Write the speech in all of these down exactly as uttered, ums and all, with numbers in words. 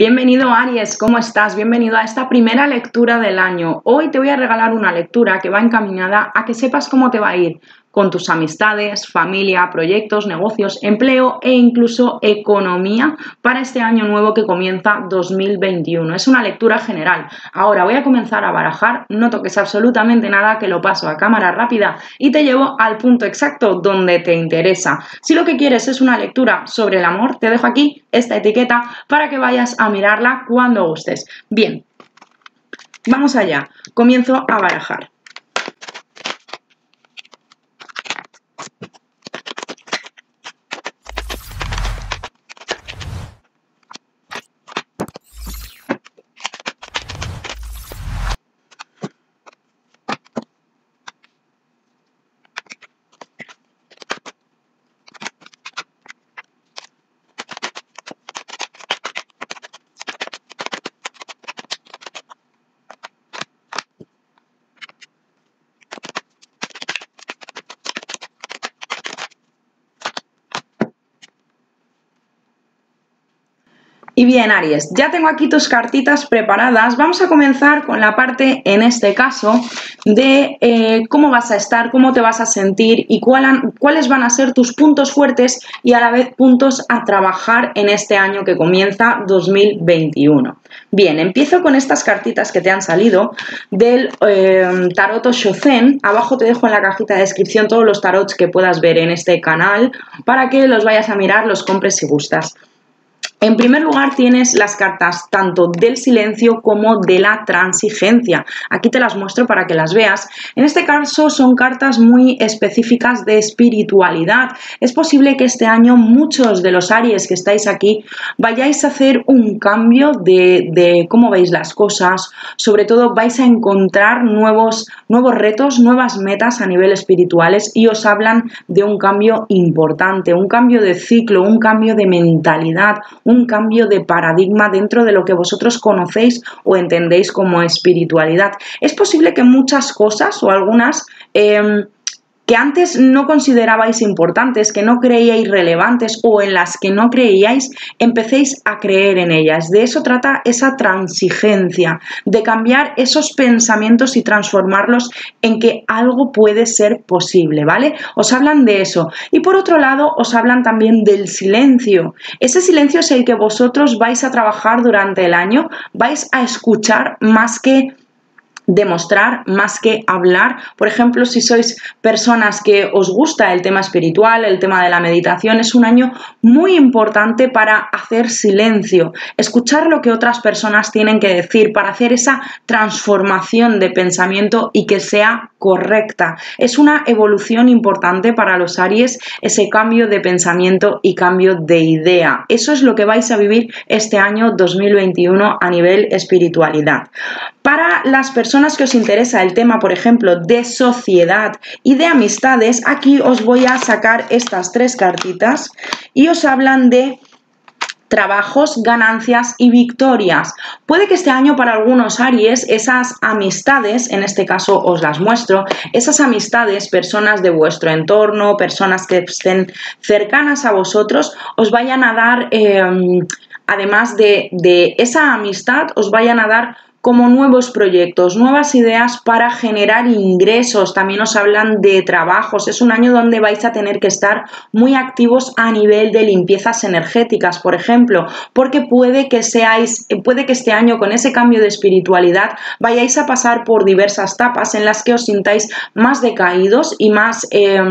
Bienvenido Aries, ¿cómo estás? Bienvenido a esta primera lectura del año. Hoy te voy a regalar una lectura que va encaminada a que sepas cómo te va a ir con tus amistades, familia, proyectos, negocios, empleo e incluso economía para este año nuevo que comienza dos mil veintiuno. Es una lectura general. Ahora voy a comenzar a barajar, no toques absolutamente nada, que lo paso a cámara rápida y te llevo al punto exacto donde te interesa. Si lo que quieres es una lectura sobre el amor, te dejo aquí esta etiqueta para que vayas a mirarla cuando gustes. Bien, vamos allá. Comienzo a barajar. Y bien, Aries, ya tengo aquí tus cartitas preparadas. Vamos a comenzar con la parte, en este caso, de eh, cómo vas a estar, cómo te vas a sentir y cuál, cuáles van a ser tus puntos fuertes y a la vez puntos a trabajar en este año que comienza dos mil veintiuno. Bien, empiezo con estas cartitas que te han salido del eh, Tarot Osho Zen. Abajo te dejo en la cajita de descripción todos los tarots que puedas ver en este canal para que los vayas a mirar, los compres si gustas. En primer lugar tienes las cartas tanto del silencio como de la transigencia. Aquí te las muestro para que las veas. En este caso son cartas muy específicas de espiritualidad. Es posible que este año muchos de los Aries que estáis aquí vayáis a hacer un cambio de, de cómo veis las cosas. Sobre todo vais a encontrar nuevos, nuevos retos, nuevas metas a nivel espirituales y os hablan de un cambio importante, un cambio de ciclo, un cambio de mentalidad, un cambio de paradigma dentro de lo que vosotros conocéis o entendéis como espiritualidad. Es posible que muchas cosas o algunas eh, que antes no considerabais importantes, que no creíais relevantes o en las que no creíais, empecéis a creer en ellas. De eso trata esa transigencia, de cambiar esos pensamientos y transformarlos en que algo puede ser posible, ¿vale? Os hablan de eso. Y por otro lado, os hablan también del silencio. Ese silencio es el que vosotros vais a trabajar durante el año, vais a escuchar más que demostrar, más que hablar. Por ejemplo, si sois personas que os gusta el tema espiritual, el tema de la meditación, es un año muy importante para hacer silencio, escuchar lo que otras personas tienen que decir, para hacer esa transformación de pensamiento y que sea correcta. Es una evolución importante para los Aries, ese cambio de pensamiento y cambio de idea. Eso es lo que vais a vivir este año dos mil veintiuno a nivel espiritualidad. Para las personas que os interesa el tema, por ejemplo, de sociedad y de amistades, aquí os voy a sacar estas tres cartitas y os hablan de trabajos, ganancias y victorias. Puede que este año para algunos Aries esas amistades, en este caso os las muestro, esas amistades, personas de vuestro entorno, personas que estén cercanas a vosotros, os vayan a dar, eh, además de, de esa amistad, os vayan a dar como nuevos proyectos, nuevas ideas para generar ingresos. También os hablan de trabajos. Es un año donde vais a tener que estar muy activos a nivel de limpiezas energéticas, por ejemplo, porque puede que seáis, puede que este año con ese cambio de espiritualidad vayáis a pasar por diversas etapas en las que os sintáis más decaídos y más, eh,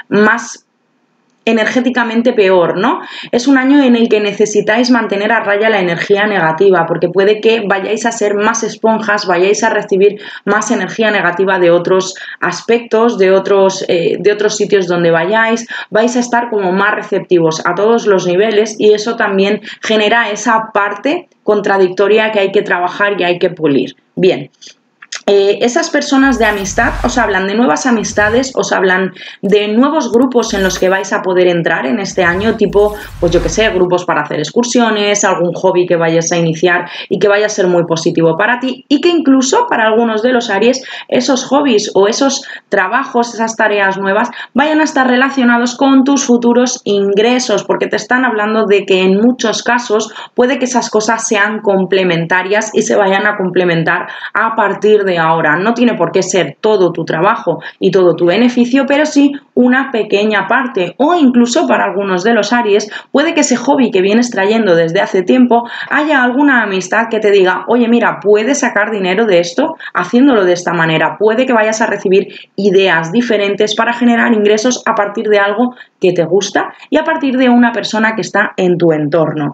más energéticamente peor, ¿no? Es un año en el que necesitáis mantener a raya la energía negativa, porque puede que vayáis a ser más esponjas, vayáis a recibir más energía negativa de otros aspectos, de otros, eh, de otros sitios donde vayáis, vais a estar como más receptivos a todos los niveles y eso también genera esa parte contradictoria que hay que trabajar y hay que pulir. Bien. Eh, esas personas de amistad os hablan de nuevas amistades, os hablan de nuevos grupos en los que vais a poder entrar en este año, tipo, pues yo que sé, grupos para hacer excursiones, algún hobby que vayas a iniciar y que vaya a ser muy positivo para ti, y que incluso para algunos de los Aries esos hobbies o esos trabajos, esas tareas nuevas vayan a estar relacionados con tus futuros ingresos, porque te están hablando de que en muchos casos puede que esas cosas sean complementarias y se vayan a complementar a partir de ahora. No tiene por qué ser todo tu trabajo y todo tu beneficio, pero sí una pequeña parte, o incluso para algunos de los Aries puede que ese hobby que vienes trayendo desde hace tiempo haya alguna amistad que te diga, oye mira, puedes sacar dinero de esto haciéndolo de esta manera, puede que vayas a recibir ideas diferentes para generar ingresos a partir de algo que te gusta y a partir de una persona que está en tu entorno.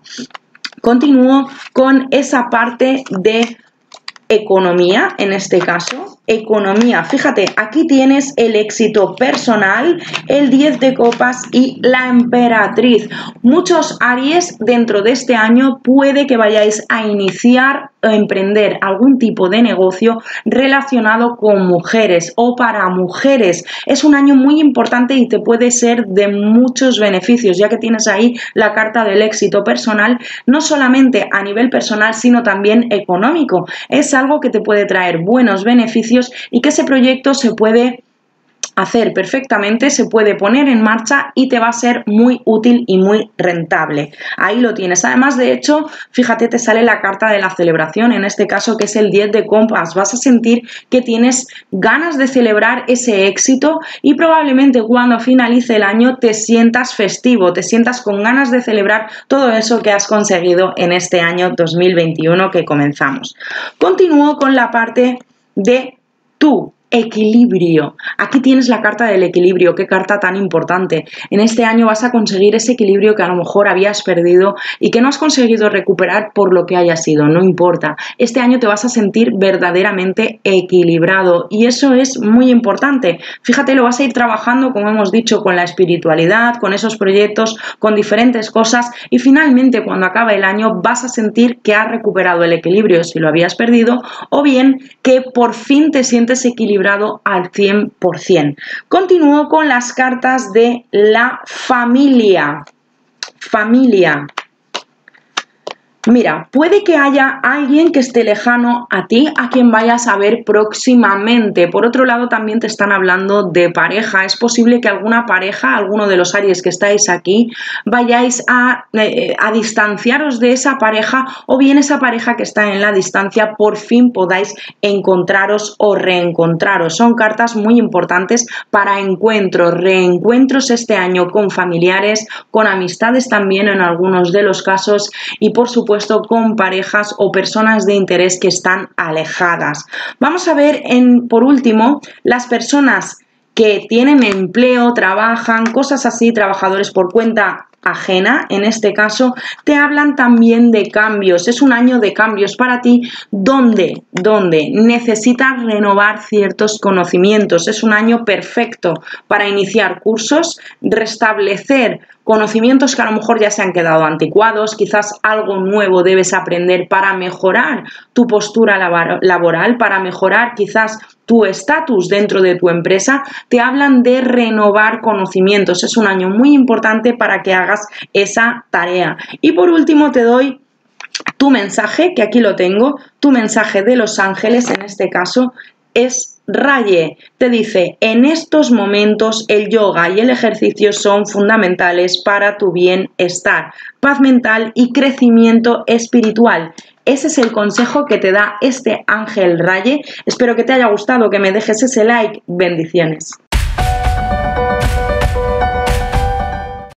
Continúo con esa parte de economía, en este caso, economía. Fíjate, aquí tienes el éxito personal, el diez de copas y la emperatriz. Muchos Aries dentro de este año puede que vayáis a iniciar o emprender algún tipo de negocio relacionado con mujeres o para mujeres. Es un año muy importante y te puede ser de muchos beneficios, ya que tienes ahí la carta del éxito personal, no solamente a nivel personal, sino también económico. Es algo que te puede traer buenos beneficios y que ese proyecto se puede hacer perfectamente, se puede poner en marcha y te va a ser muy útil y muy rentable. Ahí lo tienes. Además, de hecho, fíjate, te sale la carta de la celebración, en este caso que es el diez de copas. Vas a sentir que tienes ganas de celebrar ese éxito y probablemente cuando finalice el año te sientas festivo, te sientas con ganas de celebrar todo eso que has conseguido en este año dos mil veintiuno que comenzamos. Continúo con la parte de tú. Equilibrio. Aquí tienes la carta del equilibrio. Qué carta tan importante. En este año vas a conseguir ese equilibrio que a lo mejor habías perdido y que no has conseguido recuperar por lo que haya sido. No importa. Este año te vas a sentir verdaderamente equilibrado y eso es muy importante. Fíjate, lo vas a ir trabajando, como hemos dicho, con la espiritualidad, con esos proyectos, con diferentes cosas y finalmente cuando acabe el año vas a sentir que has recuperado el equilibrio si lo habías perdido o bien que por fin te sientes equilibrado al cien por cien. Continúo con las cartas de la familia. Familia. Mira, puede que haya alguien que esté lejano a ti, a quien vayas a ver próximamente. Por otro lado, también te están hablando de pareja. Es posible que alguna pareja, alguno de los Aries que estáis aquí, vayáis a, eh, a distanciaros de esa pareja o bien esa pareja que está en la distancia por fin podáis encontraros o reencontraros. Son cartas muy importantes para encuentros, reencuentros este año con familiares, con amistades también en algunos de los casos y por supuesto con parejas o personas de interés que están alejadas. Vamos a ver en, por último, las personas que tienen empleo, trabajan, cosas así, trabajadores por cuenta ajena, en este caso, te hablan también de cambios. Es un año de cambios para ti donde, donde necesitas renovar ciertos conocimientos. Es un año perfecto para iniciar cursos, restablecer conocimientos que a lo mejor ya se han quedado anticuados, quizás algo nuevo debes aprender para mejorar tu postura laboral, para mejorar quizás tu estatus dentro de tu empresa. Te hablan de renovar conocimientos. Es un año muy importante para que hagas esa tarea. Y por último te doy tu mensaje, que aquí lo tengo, tu mensaje de los ángeles, en este caso, es Raye. Te dice, en estos momentos el yoga y el ejercicio son fundamentales para tu bienestar, paz mental y crecimiento espiritual. Ese es el consejo que te da este ángel Raye. Espero que te haya gustado, que me dejes ese like. Bendiciones.